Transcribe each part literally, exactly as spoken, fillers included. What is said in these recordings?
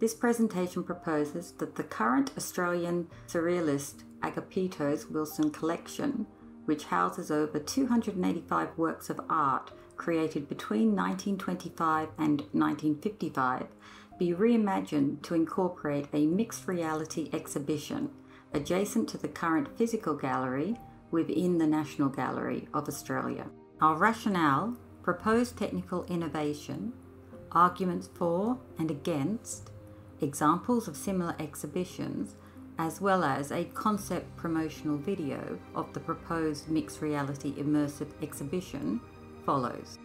This presentation proposes that the current Australian surrealist Agapito's Wilson collection, which houses over two hundred eighty-five works of art created between nineteen twenty-five and nineteen fifty-five, be reimagined to incorporate a mixed reality exhibition adjacent to the current physical gallery within the National Gallery of Australia. Our rationale, proposed technical innovation, arguments for and against, examples of similar exhibitions, as well as a concept promotional video of the proposed mixed reality immersive exhibition follows.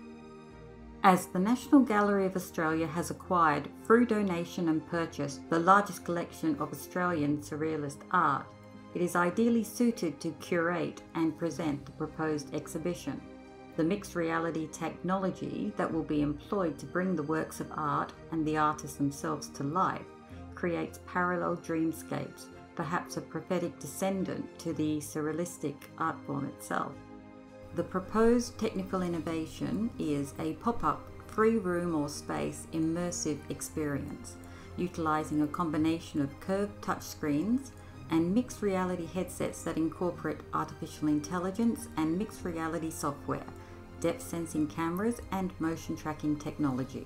As the National Gallery of Australia has acquired, through donation and purchase, the largest collection of Australian surrealist art, it is ideally suited to curate and present the proposed exhibition. The mixed reality technology that will be employed to bring the works of art and the artists themselves to life creates parallel dreamscapes, perhaps a prophetic descendant to the surrealistic art form itself. The proposed technical innovation is a pop-up, free room or space immersive experience, utilising a combination of curved touchscreens and mixed reality headsets that incorporate artificial intelligence and mixed reality software, depth sensing cameras and motion tracking technology.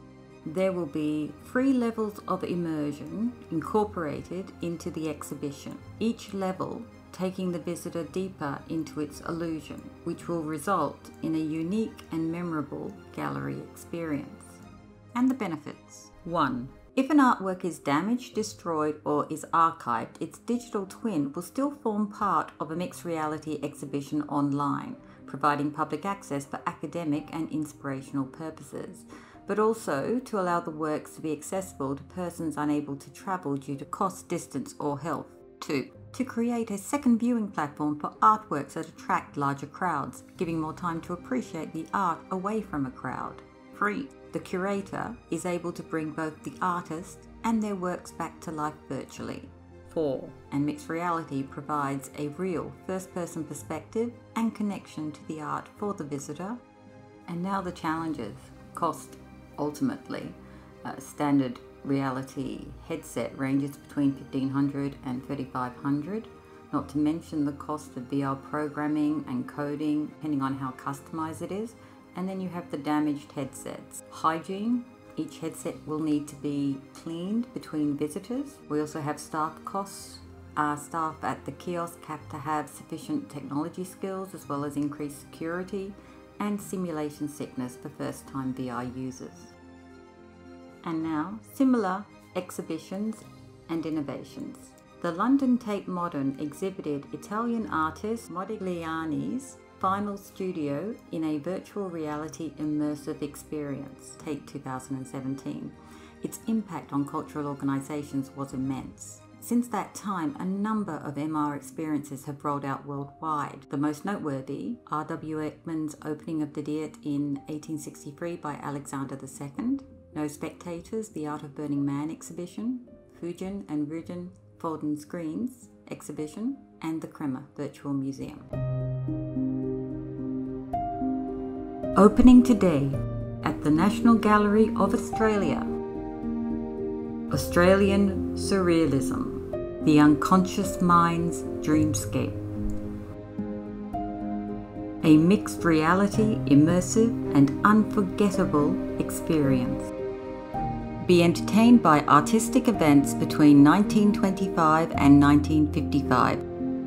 There will be three levels of immersion incorporated into the exhibition, each level taking the visitor deeper into its illusion, which will result in a unique and memorable gallery experience. And the benefits. one. If an artwork is damaged, destroyed, or is archived, its digital twin will still form part of a mixed reality exhibition online, providing public access for academic and inspirational purposes, but also to allow the works to be accessible to persons unable to travel due to cost, distance, or health. two. To create a second viewing platform for artworks that attract larger crowds, giving more time to appreciate the art away from a crowd. three. The curator is able to bring both the artist and their works back to life virtually. four. And mixed reality provides a real first-person perspective and connection to the art for the visitor. And now the challenges. Cost, ultimately. A standard reality headset ranges between fifteen hundred dollars and thirty-five hundred dollars, not to mention the cost of V R programming and coding, depending on how customized it is. And then you have the damaged headsets. Hygiene. Each headset will need to be cleaned between visitors. We also have staff costs. Our staff at the kiosk have to have sufficient technology skills as well as increased security and simulation sickness for first-time V R users. And now, similar exhibitions and innovations. The London Tate Modern exhibited Italian artist Modigliani's final studio in a virtual reality immersive experience, Tate two thousand seventeen. Its impact on cultural organisations was immense. Since that time, a number of M R experiences have rolled out worldwide. The most noteworthy, R W Ekman's Opening of the Diet in eighteen sixty-three by Alexander the Second, No Spectators, The Art of Burning Man exhibition, Fujin and Rujin Folden Screens exhibition, and the Crema Virtual Museum. Opening today at the National Gallery of Australia. Australian Surrealism, the Unconscious Mind's Dreamscape. A mixed reality, immersive and unforgettable experience. Be entertained by artistic events between nineteen twenty-five and nineteen fifty-five.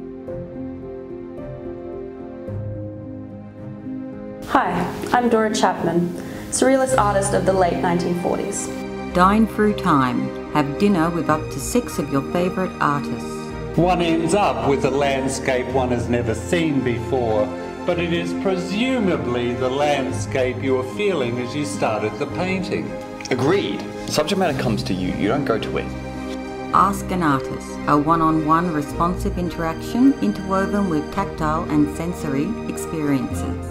Hi, I'm Dora Chapman, surrealist artist of the late nineteen forties. Dine through time. Have dinner with up to six of your favourite artists. One ends up with a landscape one has never seen before, but it is presumably the landscape you were feeling as you started the painting. Agreed. Subject matter comes to you, you don't go to it. Ask an Artist, a one-on-one responsive interaction interwoven with tactile and sensory experiences.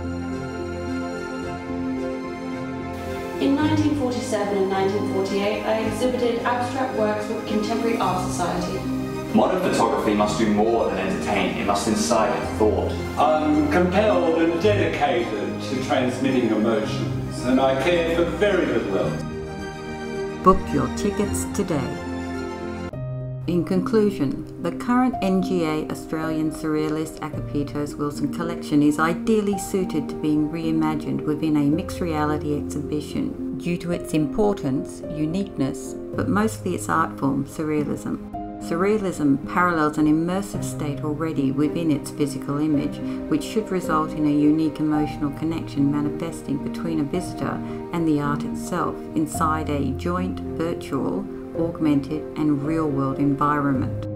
In nineteen forty-seven and nineteen forty-eight, I exhibited abstract works with the Contemporary Art Society. Modern photography must do more than entertain, it must incite thought. I'm compelled and dedicated to transmitting emotions, and I care for very little else. Book your tickets today. In conclusion, the current N G A Australian Surrealist Agapitos Wilson collection is ideally suited to being reimagined within a mixed reality exhibition due to its importance, uniqueness, but mostly its art form, surrealism. Surrealism parallels an immersive state already within its physical image, which should result in a unique emotional connection manifesting between a visitor and the art itself inside a joint, virtual, augmented and real-world environment.